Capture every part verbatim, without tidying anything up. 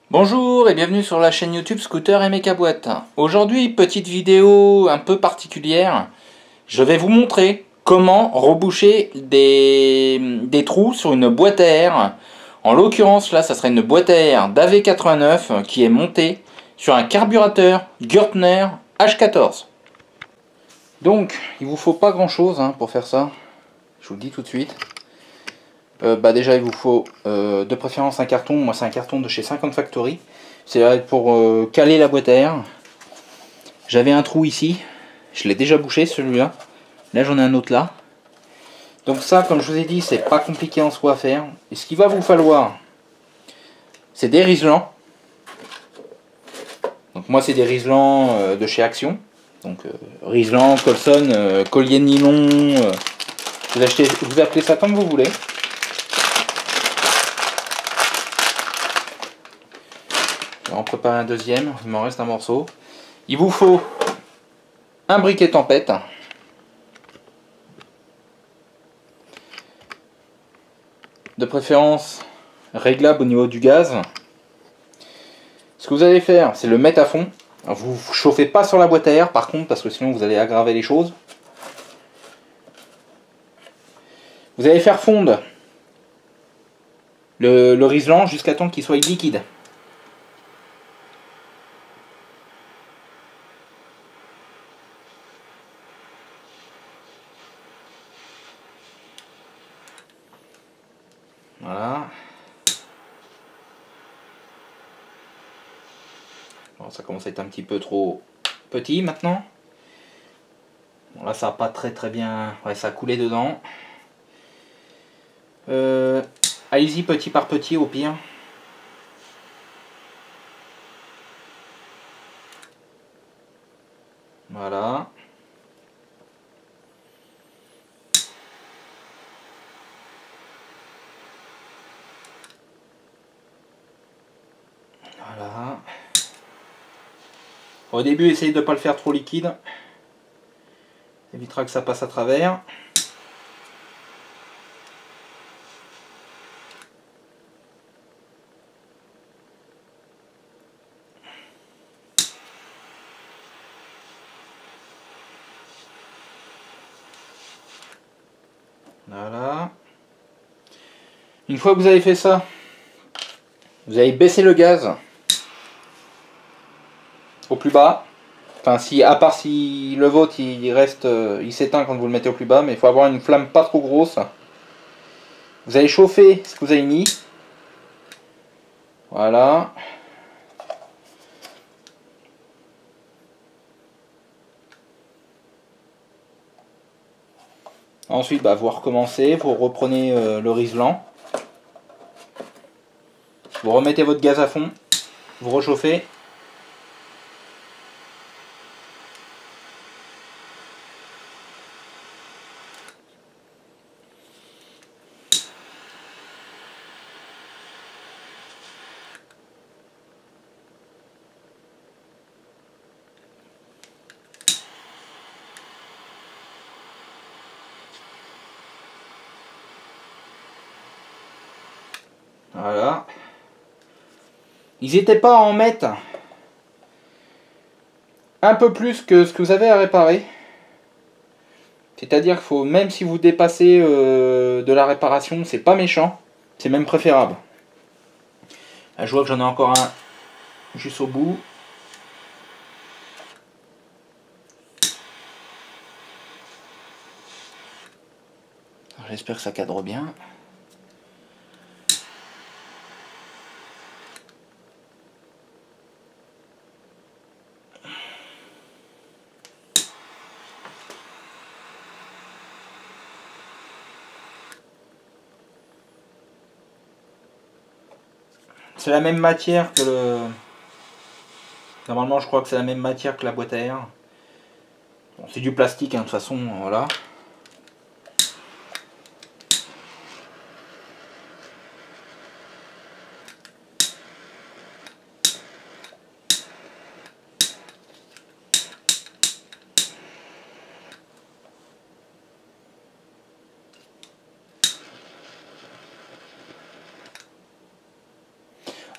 Bonjour et bienvenue sur la chaîne YouTube Scooter et Méca Boîte. Aujourd'hui, petite vidéo un peu particulière. Je vais vous montrer comment reboucher des, des trous sur une boîte à air. En l'occurrence, là, ça serait une boîte à air d'A V quatre-vingt-neuf qui est montée sur un carburateur Gürtner H quatorze. Donc, il vous faut pas grand chose hein, pour faire ça. Je vous le dis tout de suite. Euh, bah déjà il vous faut euh, de préférence un carton. Moi c'est un carton de chez cinquante Factory. C'est pour euh, caler la boîte à air. J'avais un trou ici, je l'ai déjà bouché celui-là. Là j'en ai un autre là. Donc ça, comme je vous ai dit, c'est pas compliqué en soi à faire. Et ce qu'il va vous falloir, c'est des riselants. Donc moi c'est des riselants euh, de chez Action. Donc euh, riselants, Colson, euh, collier de nylon. Euh, vous, achetez, vous appelez ça comme vous voulez. Je vais en préparer un deuxième, il m'en reste un morceau. Il vous faut un briquet tempête. De préférence réglable au niveau du gaz. Ce que vous allez faire, c'est le mettre à fond. Vous ne chauffez pas sur la boîte à air par contre, parce que sinon vous allez aggraver les choses. Vous allez faire fondre le, le riselant jusqu'à temps qu'il soit liquide. Voilà. Bon, ça commence à être un petit peu trop petit maintenant. Bon, là ça n'a pas très très bien... Ouais, ça a coulé dedans. Euh, Allez-y petit par petit au pire. Voilà. Voilà. Au début, essayez de ne pas le faire trop liquide. Ça évitera que ça passe à travers. Voilà. Une fois que vous avez fait ça, vous allez baisser le gaz au plus bas. Enfin, si, à part si le vôtre il reste, il s'éteint quand vous le mettez au plus bas, mais il faut avoir une flamme pas trop grosse. Vous allez chauffer ce que vous avez mis. Voilà. Ensuite, bah, vous recommencez, vous reprenez euh, le riselant. Vous remettez votre gaz à fond. Vous rechauffez. Voilà. N'hésitez pas à en mettre un peu plus que ce que vous avez à réparer. C'est-à-dire qu'il faut, même si vous dépassez euh, de la réparation, c'est pas méchant, c'est même préférable. Là, je vois que j'en ai encore un juste au bout. J'espère que ça cadre bien. C'est la même matière que le... Normalement je crois que c'est la même matière que la boîte à air. Bon, c'est du plastique hein, de toute façon, voilà.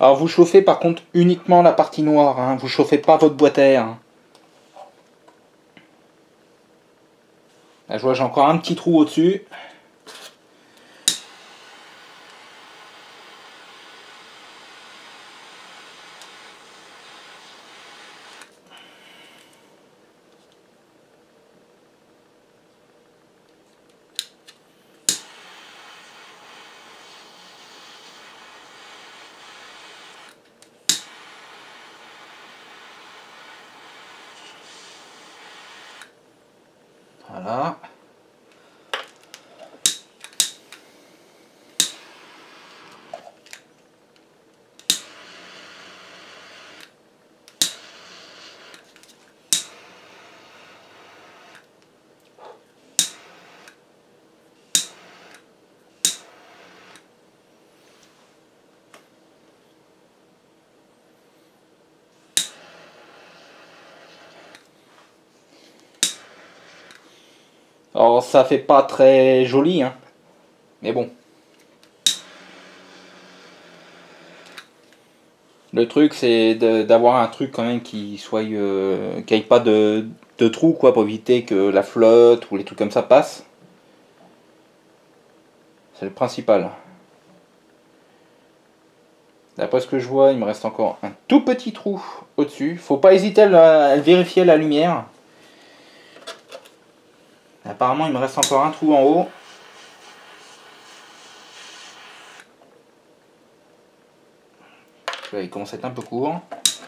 Alors vous chauffez par contre uniquement la partie noire, hein. Vous chauffez pas votre boîte à air. Là je vois j'ai encore un petit trou au-dessus. Voilà. Alors ça fait pas très joli, hein. Mais bon. Le truc c'est d'avoir un truc quand même qui soit euh, qui ait pas de, de trou quoi, pour éviter que la flotte ou les trucs comme ça passent. C'est le principal. D'après ce que je vois, il me reste encore un tout petit trou au-dessus. Faut pas hésiter à, le, à le vérifier à la lumière. Apparemment il me reste encore un trou en haut. Il commence à être un peu court.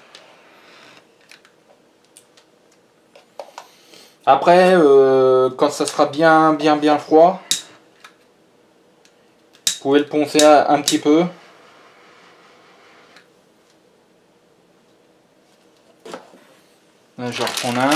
Après, euh, quand ça sera bien bien bien froid, vous pouvez le poncer un petit peu. Là, je reprends un.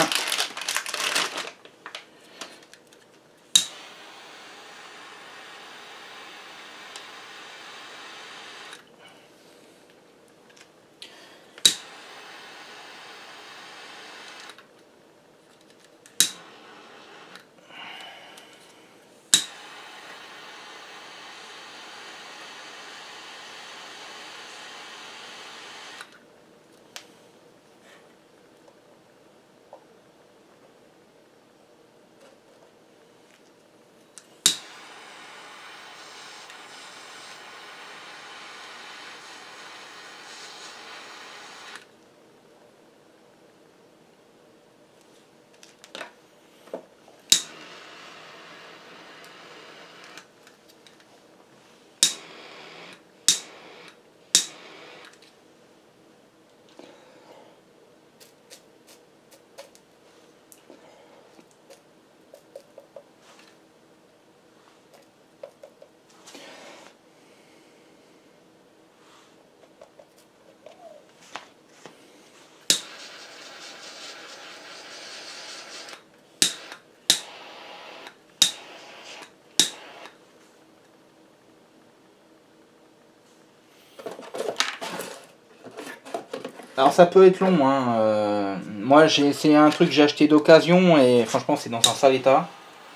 Alors ça peut être long, hein. Euh, moi j'ai c'est un truc que j'ai acheté d'occasion et franchement c'est dans un sale état.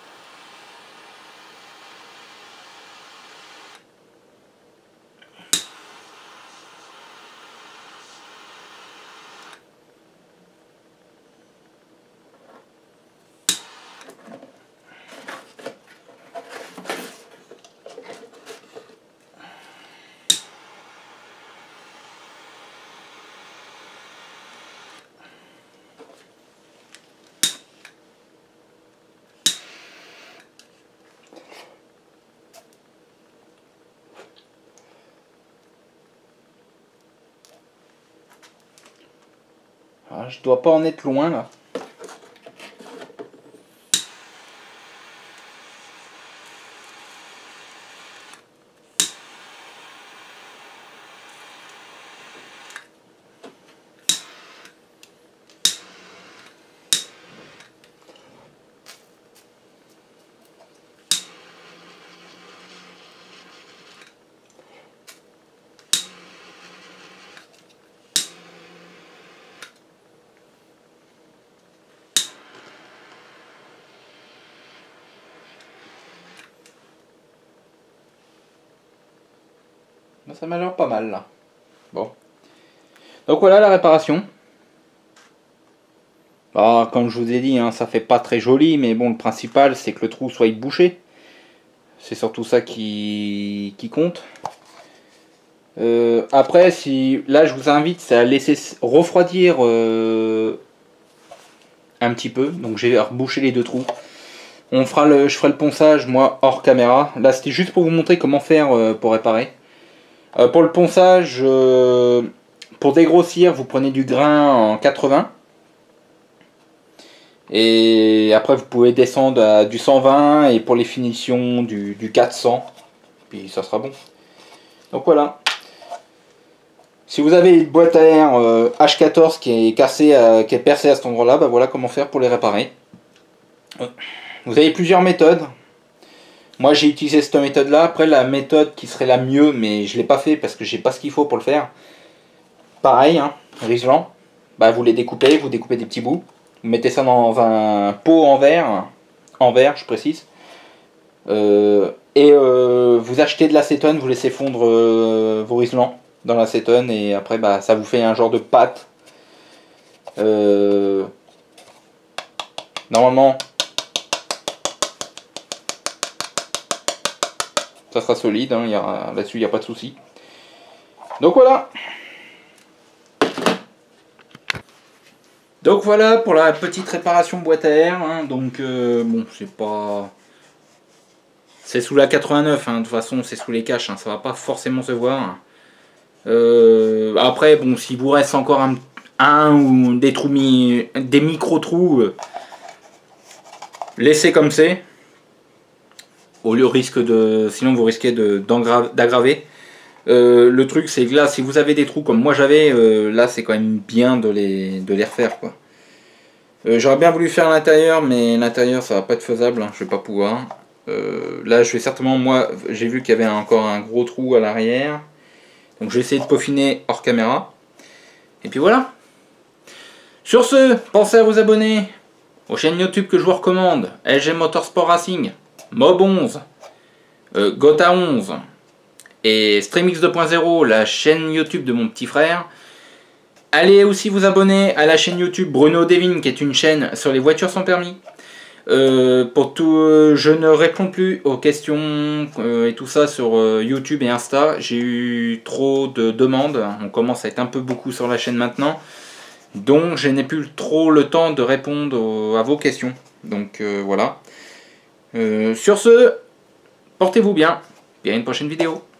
Alors, je dois pas en être loin là. Ça m'a l'air pas mal là. Bon. Donc voilà la réparation. Alors, comme je vous ai dit, hein, ça fait pas très joli, mais bon, le principal c'est que le trou soit bouché. C'est surtout ça qui, qui compte. Euh, après, si là je vous invite à laisser refroidir euh, un petit peu. Donc j'ai rebouché les deux trous. On fera le, je ferai le ponçage moi hors caméra. Là c'était juste pour vous montrer comment faire euh, pour réparer. Euh, pour le ponçage, euh, pour dégrossir, vous prenez du grain en quatre-vingts. Et après vous pouvez descendre à du cent vingt et pour les finitions du, du quatre cents. Puis ça sera bon. Donc voilà. Si vous avez une boîte à air euh, H quatorze qui est cassée, euh, qui est percée à cet endroit-là, bah voilà comment faire pour les réparer. Vous avez plusieurs méthodes. Moi j'ai utilisé cette méthode-là. Après la méthode qui serait la mieux, mais je ne l'ai pas fait parce que j'ai pas ce qu'il faut pour le faire. Pareil, hein, riselant. Bah vous les découpez, vous découpez des petits bouts. Vous mettez ça dans un pot en verre, en verre je précise. Euh, et euh, vous achetez de l'acétone, vous laissez fondre euh, vos riselants dans l'acétone et après bah, ça vous fait un genre de pâte. Euh, normalement ça sera solide, hein, là-dessus il n'y a pas de souci. Donc voilà. Donc voilà pour la petite réparation boîte à air, hein. Donc euh, bon c'est pas... C'est sous la quatre-vingt-neuf, hein. De toute façon c'est sous les caches, hein. Ça va pas forcément se voir. Euh, après bon s'il vous reste encore un, un ou des trous, mi, des micro-trous, euh, laissez comme c'est. Au lieu risque de... Sinon vous risquez d'aggraver. Euh, le truc c'est que là si vous avez des trous comme moi j'avais, euh, là c'est quand même bien de les, de les refaire quoi. Euh, j'aurais bien voulu faire l'intérieur mais l'intérieur ça va pas être faisable, hein, je vais pas pouvoir. Euh, là je vais certainement, moi j'ai vu qu'il y avait encore un gros trou à l'arrière, donc je vais essayer de peaufiner hors caméra. Et puis voilà. Sur ce, pensez à vous abonner aux chaînes YouTube que je vous recommande: L G Motorsport Racing, Mob onze, euh, Gotha onze et Streamx deux point zéro, la chaîne YouTube de mon petit frère. Allez aussi vous abonner à la chaîne YouTube Bruno Devine, qui est une chaîne sur les voitures sans permis. Euh, pour tout, euh, je ne réponds plus aux questions euh, et tout ça sur euh, YouTube et Insta. J'ai eu trop de demandes. On commence à être un peu beaucoup sur la chaîne maintenant. Donc je n'ai plus trop le temps de répondre aux, à vos questions. Donc euh, voilà. Euh, sur ce, portez-vous bien. Et à une prochaine vidéo.